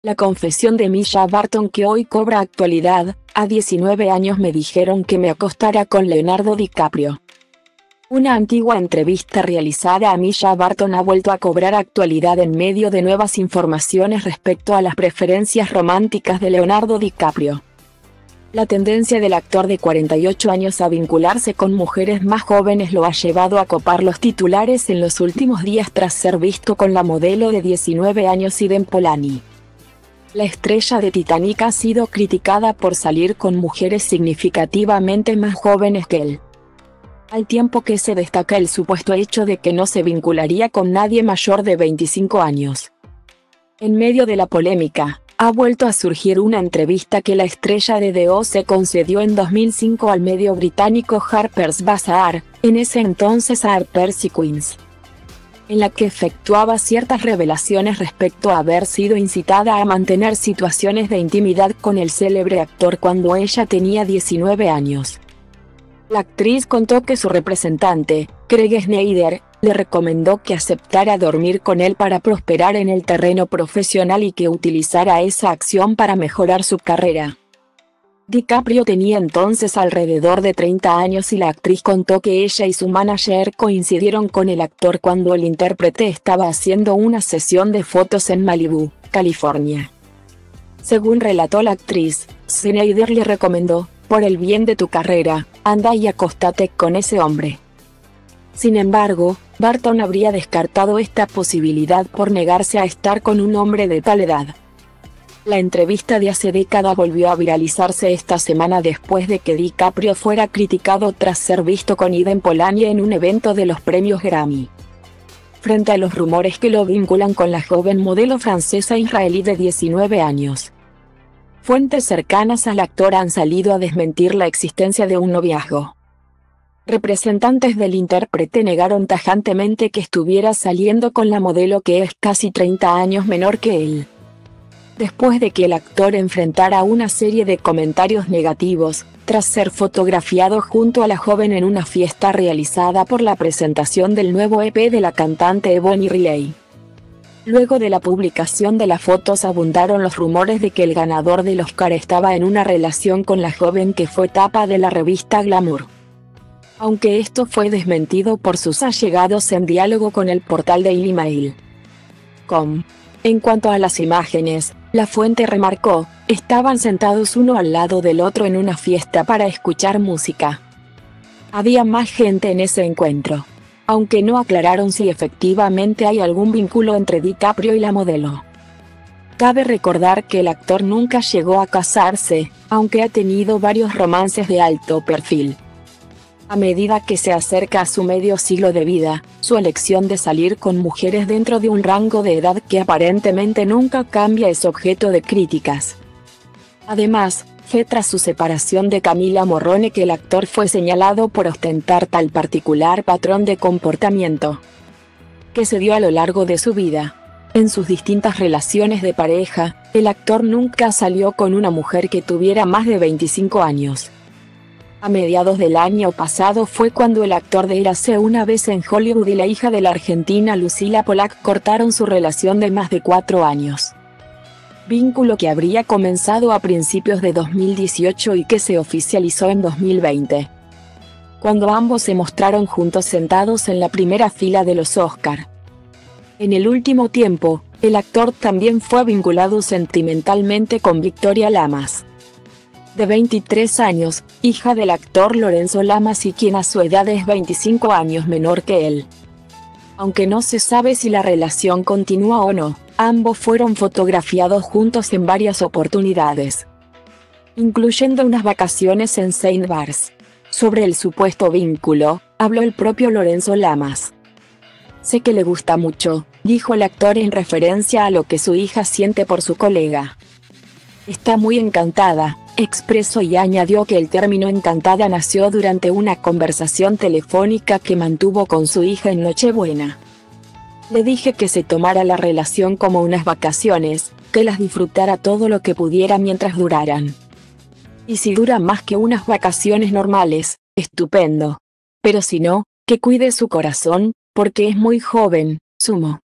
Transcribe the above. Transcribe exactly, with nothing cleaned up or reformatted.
La confesión de Mischa Barton que hoy cobra actualidad. A diecinueve años me dijeron que me acostara con Leonardo DiCaprio. Una antigua entrevista realizada a Mischa Barton ha vuelto a cobrar actualidad en medio de nuevas informaciones respecto a las preferencias románticas de Leonardo DiCaprio. La tendencia del actor de cuarenta y ocho años a vincularse con mujeres más jóvenes lo ha llevado a copar los titulares en los últimos días tras ser visto con la modelo de diecinueve años Eden Polani. La estrella de Titanic ha sido criticada por salir con mujeres significativamente más jóvenes que él, al tiempo que se destaca el supuesto hecho de que no se vincularía con nadie mayor de veinticinco años. En medio de la polémica, ha vuelto a surgir una entrevista que la estrella de The O C concedió en dos mil cinco al medio británico Harper's Bazaar, en ese entonces Harper's Queens, en la que efectuaba ciertas revelaciones respecto a haber sido incitada a mantener situaciones de intimidad con el célebre actor cuando ella tenía diecinueve años. La actriz contó que su representante, Craig Snyder, le recomendó que aceptara dormir con él para prosperar en el terreno profesional y que utilizara esa acción para mejorar su carrera. DiCaprio tenía entonces alrededor de treinta años y la actriz contó que ella y su manager coincidieron con el actor cuando el intérprete estaba haciendo una sesión de fotos en Malibú, California. Según relató la actriz, Snyder le recomendó: por el bien de tu carrera, anda y acostate con ese hombre. Sin embargo, Barton habría descartado esta posibilidad por negarse a estar con un hombre de tal edad. La entrevista de hace décadas volvió a viralizarse esta semana después de que DiCaprio fuera criticado tras ser visto con Eden Polani en un evento de los premios Grammy. Frente a los rumores que lo vinculan con la joven modelo francesa israelí de diecinueve años. Fuentes cercanas al actor han salido a desmentir la existencia de un noviazgo. Representantes del intérprete negaron tajantemente que estuviera saliendo con la modelo que es casi treinta años menor que él. Después de que el actor enfrentara una serie de comentarios negativos, tras ser fotografiado junto a la joven en una fiesta realizada por la presentación del nuevo E P de la cantante Bonnie Riley. Luego de la publicación de las fotos abundaron los rumores de que el ganador del Oscar estaba en una relación con la joven que fue tapa de la revista Glamour. Aunque esto fue desmentido por sus allegados en diálogo con el portal Daily Mail punto com. En cuanto a las imágenes, la fuente remarcó, estaban sentados uno al lado del otro en una fiesta para escuchar música. Había más gente en ese encuentro, aunque no aclararon si efectivamente hay algún vínculo entre DiCaprio y la modelo. Cabe recordar que el actor nunca llegó a casarse, aunque ha tenido varios romances de alto perfil. A medida que se acerca a su medio siglo de vida, su elección de salir con mujeres dentro de un rango de edad que aparentemente nunca cambia es objeto de críticas. Además, fue tras su separación de Camila Morrone que el actor fue señalado por ostentar tal particular patrón de comportamiento que se dio a lo largo de su vida. En sus distintas relaciones de pareja, el actor nunca salió con una mujer que tuviera más de veinticinco años. A mediados del año pasado fue cuando el actor de Érase una vez en Hollywood y la hija de la argentina Lucila Pollack cortaron su relación de más de cuatro años. Vínculo que habría comenzado a principios de dos mil dieciocho y que se oficializó en dos mil veinte. Cuando ambos se mostraron juntos sentados en la primera fila de los Oscar. En el último tiempo, el actor también fue vinculado sentimentalmente con Victoria Lamas, de veintitrés años, hija del actor Lorenzo Lamas y quien a su edad es veinticinco años menor que él. Aunque no se sabe si la relación continúa o no, ambos fueron fotografiados juntos en varias oportunidades, incluyendo unas vacaciones en Saint Barts. Sobre el supuesto vínculo, habló el propio Lorenzo Lamas. Sé que le gusta mucho, dijo el actor en referencia a lo que su hija siente por su colega. Está muy encantada, expresó y añadió que el término encantada nació durante una conversación telefónica que mantuvo con su hija en Nochebuena. Le dije que se tomara la relación como unas vacaciones, que las disfrutara todo lo que pudiera mientras duraran. Y si dura más que unas vacaciones normales, estupendo. Pero si no, que cuide su corazón, porque es muy joven, sumó.